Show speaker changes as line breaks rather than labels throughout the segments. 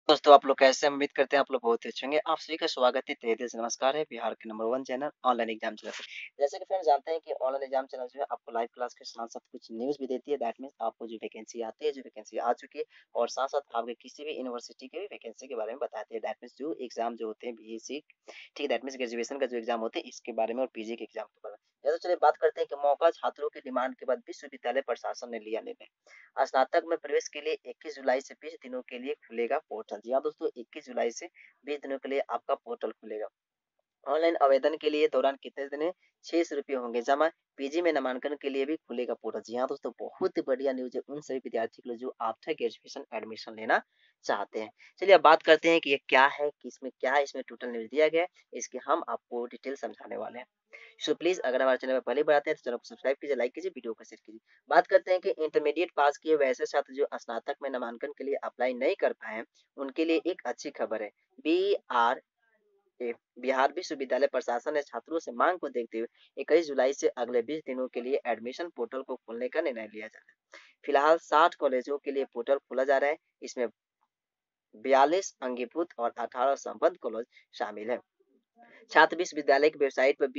दोस्तों आप लोग कैसे हैं? उम्मीद करते हैं आप लोग बहुत ही अच्छे होंगे। आप सभी का स्वागत है, तहे दिल से नमस्कार है बिहार के number 1 channel online exam channel पे। जैसे कि फ्रेंड्स जानते हैं कि ऑनलाइन एग्जाम चैनल जो है आपको लाइव क्लास के साथ-साथ कुछ न्यूज़ भी देती है। दैट मीन्स आपको जो वैकेंसी आती है, जो वैकेंसी आ चुकी है और साथ-साथ आपके किसी भी यूनिवर्सिटी के भी वैकेंसी के बारे में बताती है। दैट मीन्स जो एग्जाम जो होते हैं बीएससी, ठीक है, दैट मीन्स ग्रेजुएशन का जो एग्जाम होते हैं इसके बारे में और पीजी के एग्जाम के बारे में। तो चलिए बात करते हैं कि मौका छात्रों की डिमांड के बाद विश्वविद्यालय प्रशासन ने लिया निर्णय। स्नातक में प्रवेश के लिए 21 जुलाई से 20 दिनों के लिए खुलेगा पोर्टल। जी हाँ दोस्तों, 21 जुलाई से 20 दिनों के लिए आपका पोर्टल खुलेगा। ऑनलाइन आवेदन के लिए दौरान कितने दिन है? 600 रुपये होंगे जमा। पीजी में नामांकन के लिए भी खुलेगा पोर्टल। जी हाँ दोस्तों, बहुत ही बढ़िया न्यूज़ है उन सभी विद्यार्थियों के लिए जो आफ्टर ग्रेजुएशन एडमिशन लेना चाहते हैं। चलिए अब बात करते हैं कि ये क्या है, कि इसमें क्या है, इसमें टोटल न्यूज़ दिया गया है, इसकी हम आपको डिटेल समझाने वाले हैं। सो प्लीज़ अगर हमारे चैनल में पहली बार आते हैं तो चैनल को सब्सक्राइब कीजिए, लाइक कीजिए, वीडियो को शेयर कीजिए। बात करते हैं कि इंटरमीडिएट पास किए वैसे छात्र जो स्नातक में नामांकन के लिए अप्लाई नहीं कर पाए हैं, उनके लिए एक अच्छी खबर है। बीआर बिहार विश्वविद्यालय प्रशासन ने छात्रों से मांग को देखते हुए 21 जुलाई से अगले 20 दिनों के लिए एडमिशन पोर्टल को खोलने का निर्णय लिया जा रहा है। फिलहाल 60 कॉलेजों के लिए पोर्टल खोला जा रहा है। इसमें 42 अंगीभूत और 18 संबद्ध कॉलेज शामिल है। छात्र विश्वविद्यालय की वेबसाइट पर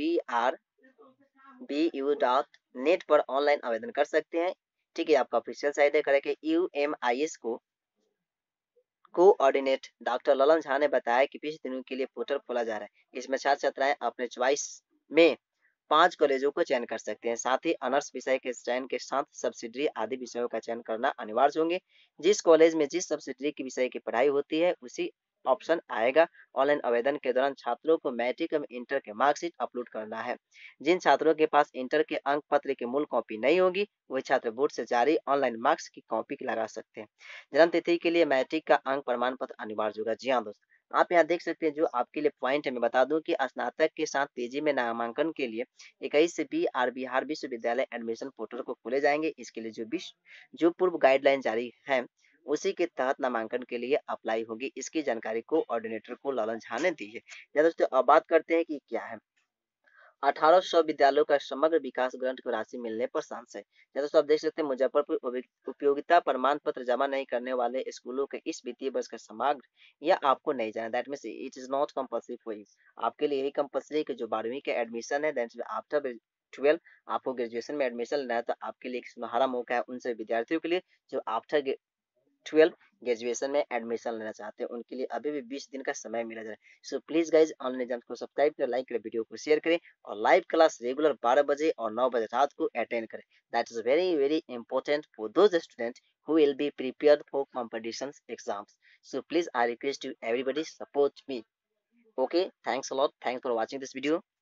BRBU.net पर ऑनलाइन आवेदन कर सकते हैं। ठीक है, आपका ऑफिशियल साइट है। करें UMIS को कोऑर्डिनेट डॉक्टर ललन झा ने बताया कि 20 दिनों के लिए पोर्टल खोला जा रहा है। इसमें छात्र छात्राएं अपने चॉइस में 5 कॉलेजों को चयन कर सकते हैं। साथ ही ऑनर्स विषय के चयन के साथ सब्सिडरी आदि विषयों का चयन करना अनिवार्य होंगे। जिस कॉलेज में जिस सब्सिडरी की विषय की पढ़ाई होती है उसी ऑप्शन आएगा। ऑनलाइन आवेदन के दौरान छात्रों को मैट्रिक एवं इंटर के मार्कशीट अपलोड करना है। जिन छात्रों के पास इंटर के अंक पत्र की मूल कॉपी नहीं होगी, वही छात्र बोर्ड से जारी ऑनलाइन मार्क्स की कॉपी लगा सकते हैं। जन्म तिथि के लिए मैट्रिक का अंक प्रमाण पत्र अनिवार्य होगा। जी हाँ दोस्तों, आप यहाँ देख सकते हैं जो आपके लिए पॉइंट है। मैं बता दूं कि स्नातक के साथ पीजी में नामांकन के लिए 21 से बिहार विश्वविद्यालय एडमिशन पोर्टल को खोले जाएंगे। इसके लिए जो पूर्व गाइडलाइन जारी है उसी के तहत नामांकन के लिए अप्लाई होगी। इसकी जानकारी कोऑर्डिनेटर को ललन झा ने दी है। या दोस्तों अब बात करते हैं कि क्या है। 1800 विद्यालयों का समग्र विकास ग्रांट की राशि मिलने पर संशय। या दोस्तों आप देख सकते हैं मुजफ्फरपुर उपयोगिता प्रमाण पत्र जमा नहीं करने वाले स्कूलों के इस वित्तीय वर्ष का समग्र या आपको नहीं जाना। That means it is not compulsory for you. आपके लिए यही कंपल्सरी कि जो 12वीं के एडमिशन है दैट आफ्टर 12 आपको ग्रेजुएशन में एडमिशन लेना है, तो आपके लिए एक सुनहरा मौका है उन सभी विद्यार्थियों के लिए जो आफ्टर 12 ग्रेजुएशन में एडमिशन लेना चाहते हैं। उनके लिए अभी भी 20 दिन का समय मिला जा रहा है। So please guys online exam को सब्सक्राइब करें, लाइक करें, वीडियो को शेयर करें और लाइव क्लास रेगुलर 12 बजे और 9 बजे रात को अटेंड करें। That is very very important for those student who will be prepared for competitions exams. So please I request you everybody support me. Okay, thanks a lot. Thanks for watching this video.